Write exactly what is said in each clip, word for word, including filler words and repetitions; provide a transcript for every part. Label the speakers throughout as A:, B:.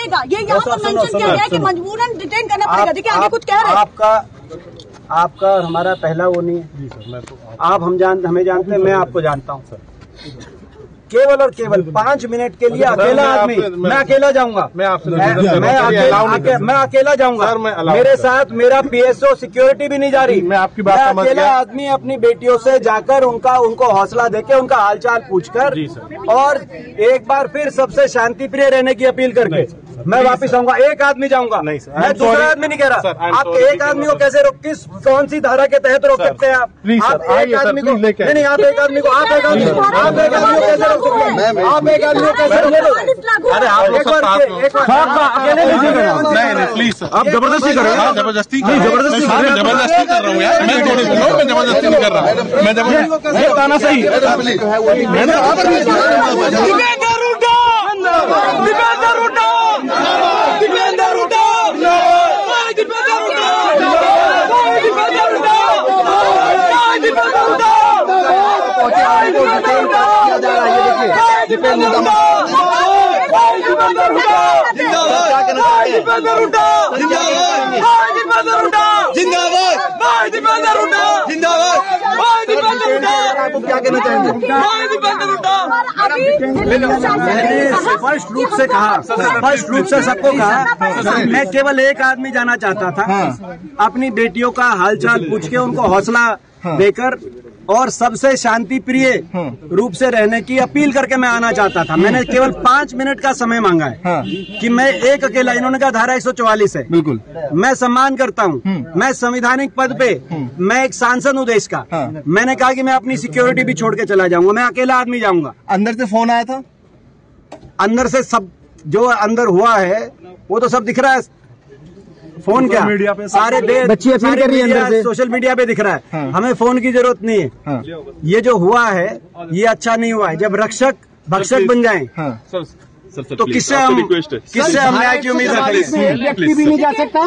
A: पड़ेगा। ये यहाँ पर मेंशन किया गया है कि मजबूरन डिटेन करना पड़ेगा। देखिए आगे कुछ कह रहे हैं।
B: आपका आपका और हमारा पहला वो नहीं है। जी सर, मैं तो आप हम जान हमें जानते हैं, मैं आपको जानता हूँ सर। केवल और केवल पाँच मिनट के लिए अकेला आदमी, मैं अकेला जाऊंगा, मैं आपसे मैं अकेला जाऊंगा, मेरे साथ मेरा पीएसओ सिक्योरिटी भी नहीं जा रही। मैं आपकी बात समझ गया। अकेला आदमी अपनी बेटियों से जाकर उनका उनको हौसला देके उनका हालचाल पूछकर और एक बार फिर सबसे शांति प्रिय रहने की अपील करके मैं वापस आऊंगा। एक आदमी जाऊंगा, नहीं सर, मैं दूसरा आदमी नहीं कह रहा। आप एक आदमी को कैसे रोक, किस कौन सी धारा के तहत रोक सकते हैं आप? आप एक आदमी को नहीं नहीं आप एक आदमी को आप एक आदमी आप एक आदमी को कैसे रोक सकते हैं? आप एक आदमी को कैसे रोक? अरे आप एक बार एक बार अकेले नहीं, प्लीज आप जबरदस्ती कर रहे हैं। जबरदस्ती जबरदस्ती जबरदस्ती कर रहा हूँ यार, मैं थोड़ी मैं जबरदस्ती नहीं कर रहा। मैं जबरदस्ती बताना सही आपको क्या कहना चाहेंगे? स्पष्ट रूप से कहा, स्पष्ट रूप से सबको कहा, मैं केवल एक आदमी जाना चाहता था, अपनी बेटियों का हालचाल पूछ के उनको हौसला देकर और सबसे शांति प्रिय रूप से रहने की अपील करके मैं आना चाहता था। मैंने केवल पाँच मिनट का समय मांगा है हाँ। कि मैं एक अकेला, इन्होंने कहा धारा एक सौ चौवालीस है, बिल्कुल मैं सम्मान करता हूँ, मैं संवैधानिक पद पे, मैं एक सांसद हूँ देश का हाँ। मैंने कहा कि मैं अपनी सिक्योरिटी भी छोड़ के चला जाऊंगा, मैं अकेला आदमी जाऊंगा।
C: अंदर से फोन आया था?
B: अंदर से सब जो अंदर हुआ है वो तो सब दिख रहा है। फोन क्या मीडिया पे सारे बच्ची अपील कर रही है, अंदर से सोशल मीडिया पे दिख रहा है हाँ। हमें फोन की जरूरत नहीं है हाँ। ये जो हुआ है ये अच्छा नहीं हुआ है। जब रक्षक भक्षक बन जाएं हाँ। सर, सर, सर, तो किससे हम किससे हम न्याय की उम्मीद रखेंगे? व्यक्ति भी नहीं जा सकता।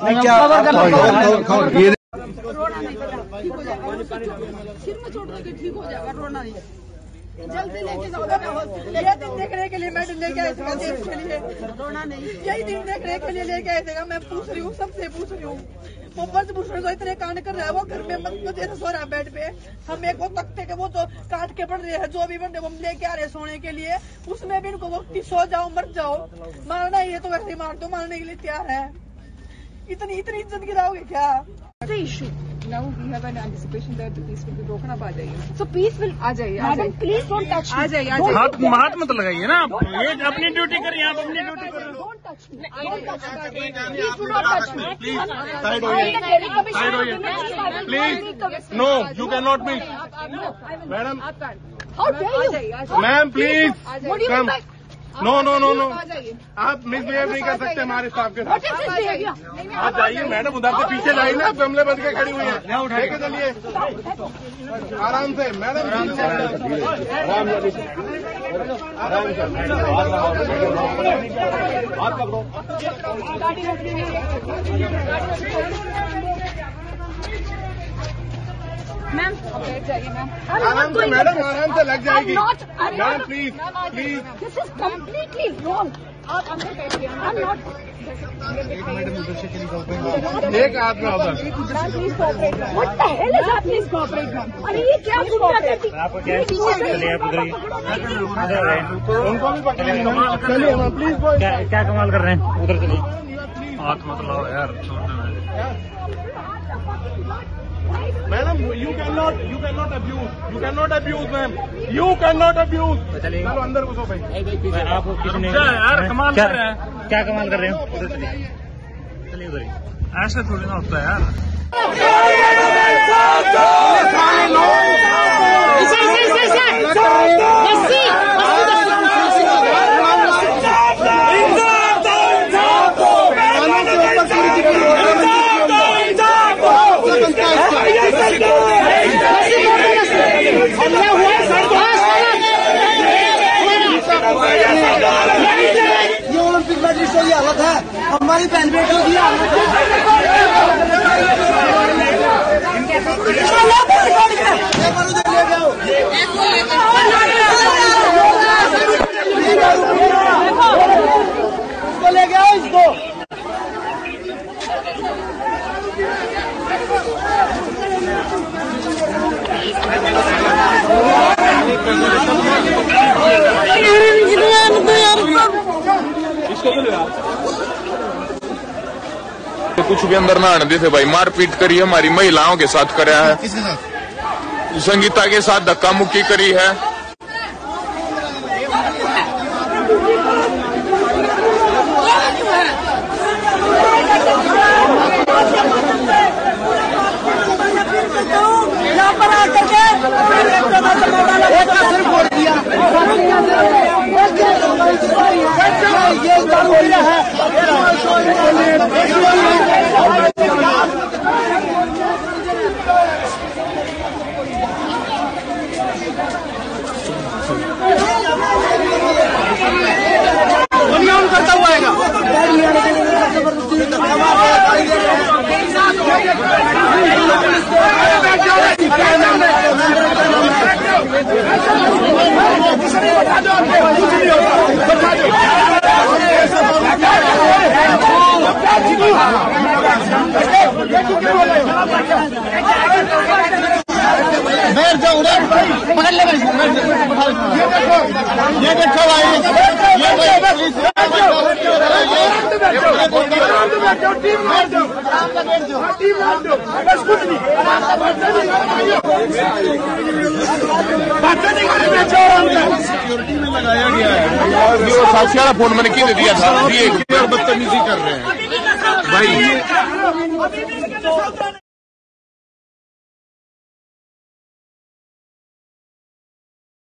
A: ठीक हो जाएगा, रोना नहीं, जल्दी लेके जाओ हॉस्पिटल। यही दिन देखने के लिए मेडल लेके आए थे देश के लिए, रोना नहीं, यही दिन देखने के लिए लेके आए थे। मैं पूछ रही हूँ, सबसे पूछ रही हूँ, मोहब्बत से पूछ रही हूँ, इतने कांड कर रहा है वो घर में मत सो रहा है बेड पे, हम एक वो तख्ते के वो जो काट के बढ़ रहे हैं, जो भी बन रहे हम लेके आ रहे हैं सोने के लिए, उसमें भी इनको वक्त सो जाओ मर जाओ, मारना ही है तो वैसे ही मार दो, मारने के लिए तैयार है। इतनी इतनी इज्जत गिराओगे क्या?
D: issue. Now we have an anticipation that the peace will be broken up. आ जाइए. So peace will आ जाइए. Madam, please don't touch me. आ जाइए, आ जाइए. हाथ हाथ मत लगाइए ना आप. ये अपनी ड्यूटी करिए, आप अपनी ड्यूटी करिए. Don't touch me. Don't touch me. Please do not touch me. Please. Side होइए. Side होइए. Please. No, you cannot be. Madam. How dare you? Ma'am, please. What do you mean by? No no no no आप misbehave नहीं कर सकते हमारे staff के साथ। आप जाइए मैडम, उधर से पीछे जाइए ना, गमले बन के खड़ी हुई है, उठा के चलिए आराम से मैडम, आराम से आराम मैम बैठ जाइए मैम, आराम से मैडम, आराम से लग जाएगी ma'am, please please, this is completely wrong. आप अंदर बैठिए, आई एम नॉट एक आदमी उधर। What the hell is happening? Cooperate ma'am, अरे ये क्या गुंडा करती है? आपको क्या चलिए आप उधर उनको भी पकड़िए, चलिए मैम प्लीज। क्या कमाल कर रहे हैं? उधर चलिए, हाथ मत लाओ यार, madam. You can not you can not abuse you can not abuse ma'am, you can not abuse. चलो अंदर घुसो भाई। आपको किसने यार कमाल कर रहे हैं? क्या कमाल कर रहे हैं? उधर चलिए, चलिए उधर ही, ऐसे थोड़ी ना होता है यार। ये ओलंपिक मजलिस से ये हालत है, हमारी बहन बेटियों की हालत है। ले गया
C: कुछ भी अंदर ना आने देते भाई। मारपीट करी है, हमारी महिलाओं के साथ कराया है,
E: किसके साथ?
C: संगीता के साथ धक्का मुक्की करी है।
A: यहाँ पर आकर के करता हुआ आएगा। बैठ जाओ, पकड़ ले। ये देखो, ये देखो भाई, ये बस कुछ नहीं सिक्योरिटी में लगाया गया है।
C: वो साक्षी वाला फोन मैंने किसे दिया था?
E: बदतमीजी कर रहे हैं भाई।